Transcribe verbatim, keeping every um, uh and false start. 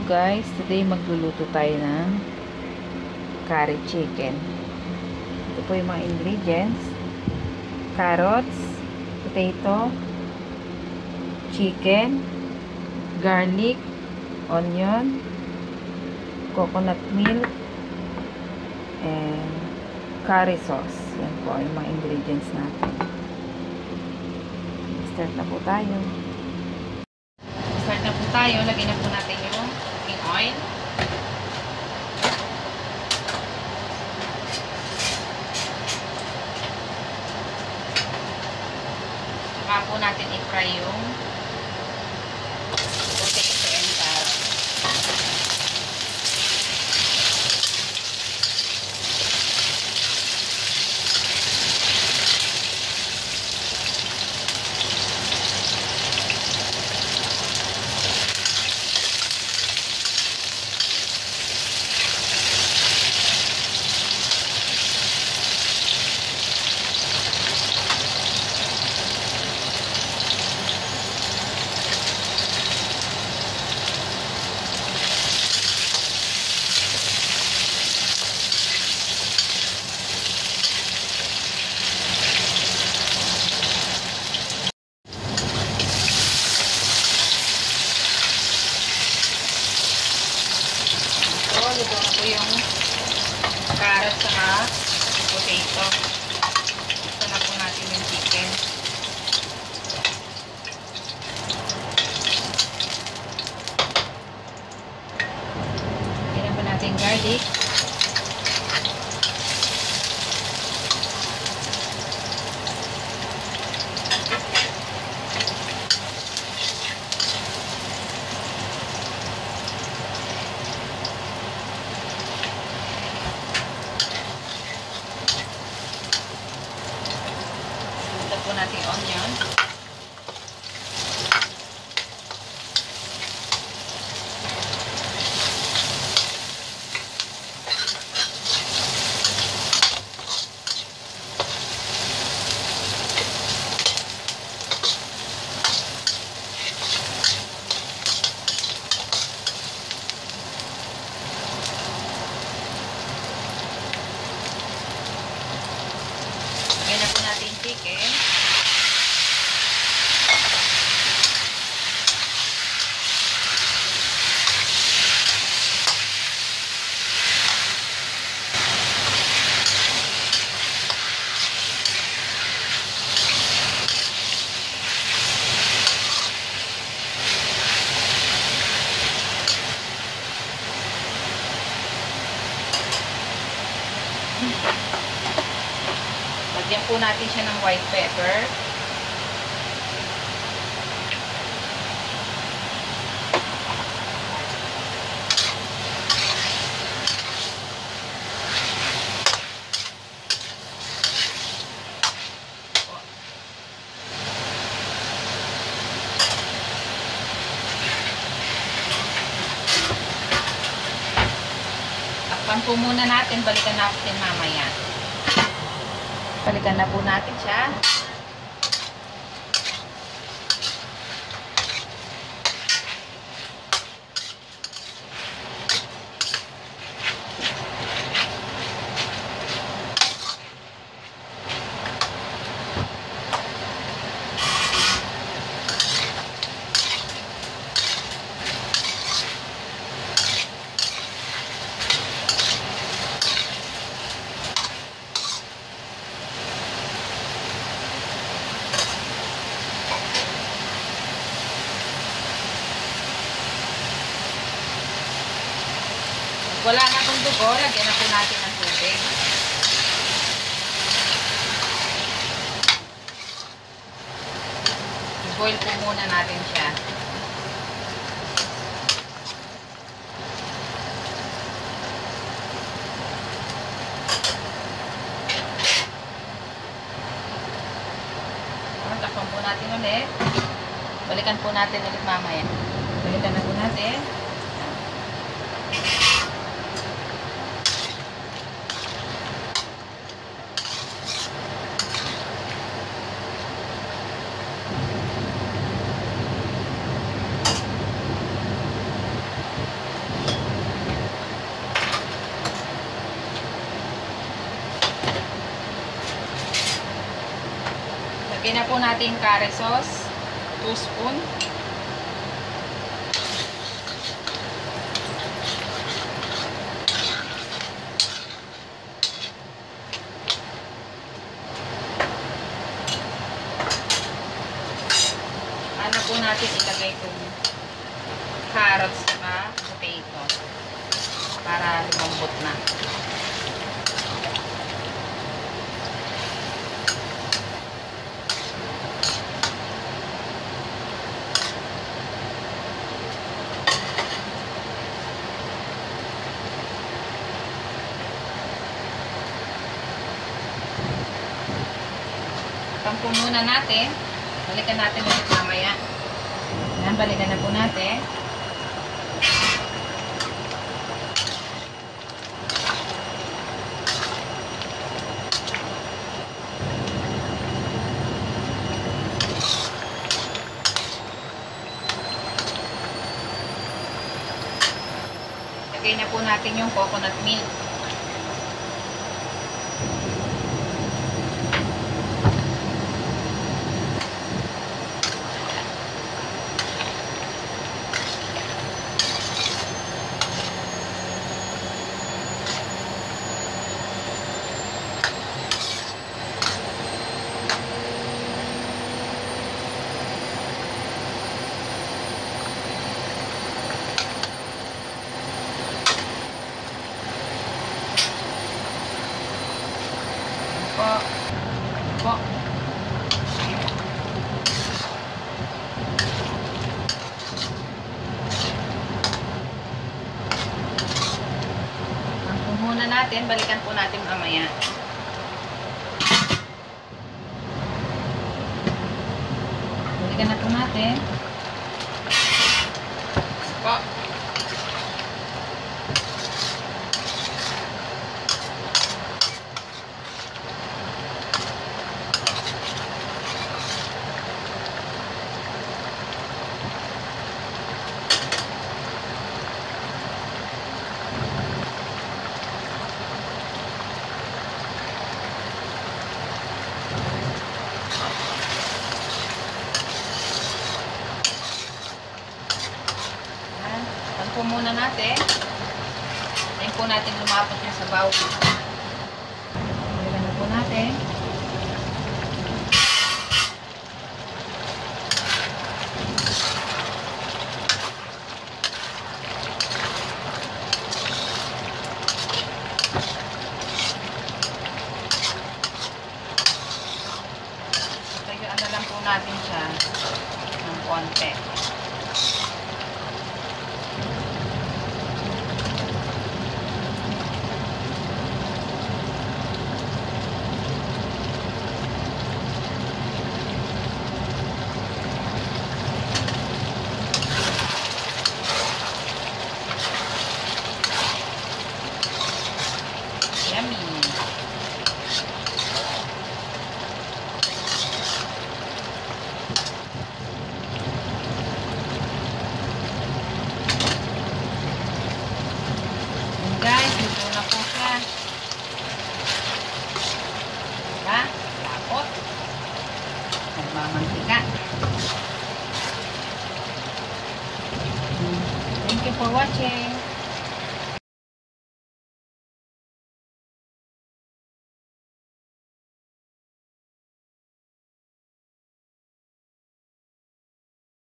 guys, today magluluto tayo ng curry chicken. Ito po yung mga ingredients: carrots, potato, chicken, garlic, onion, coconut milk, and curry sauce. Yan po yung mga ingredients natin. Start na po tayo. Start na po tayo. Lagyan na po natin yung cooking oil. Saka po natin i-fry yung potato and carrot. Luto na po yung carrot saka potato. Ito na po natin yung chicken. Lagyan po natin garlic. Po natin onion. Lagyan na po natin chicken. Lagyan po natin siya ng white pepper. Takpan po muna natin, balikan natin mamaya. Balikan na po natin siya. Wala na pong dugo, lagyan na po natin ng tubig. I-boil po muna natin siya. Takpan po natin ulit. Balikan po natin ulit mamaya. Balikan na po natin. Lagyan na po natin curry sauce. two spoon. Ano po natin ilagay itong carrots na potato para lumambot na. Tampon muna natin. Balikan natin ulit mamaya. Yan, balikan na po natin. Lagay na po natin yung coconut milk. Po. Po. Ang muna natin, balikan po natin mamaya. Balikan na po natin. Po. Po muna natin. Ayan po natin lumapot yung sabaw. Balikan na po natin. Patayuan na lang po natin siya ng konti. Yummy. And guys, dito na po siya. Diba? Lapot. Nagmamantika. Thank you for watching.